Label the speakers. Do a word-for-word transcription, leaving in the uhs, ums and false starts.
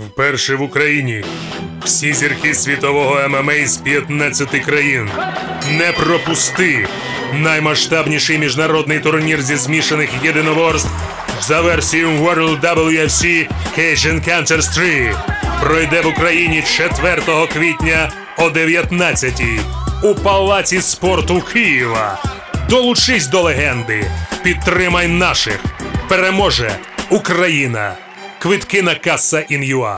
Speaker 1: Вперше в Україні всі зірки світового ем ем а з п'ятнадцяти країн. Не пропусти! Наймасштабніший міжнародний турнір зі змішаних єдиноборств за версією World дабл ю еф сі Cajun Counters три пройде в Україні четвертого квітня о дев'ятнадцятій у Палаці спорту Києва. Долучись до легенди, підтримай наших. Переможе Україна! Квитки на каса точка ін ю а.